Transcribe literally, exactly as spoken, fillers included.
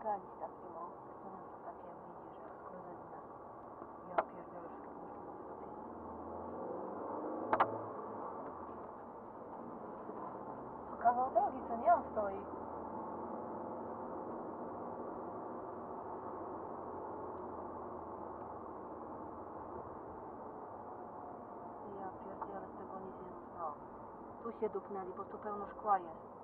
palić takim, o. To nie to takie, jak widzisz, jak skrzyżowne. Ja pierdzielę, wszystko muszę wystopić. To kawał drogi, co nie on stoi. Ja pierdzielę, z tego nic nie zostało. Tu się dupnęli, bo tu pełno szkła jest.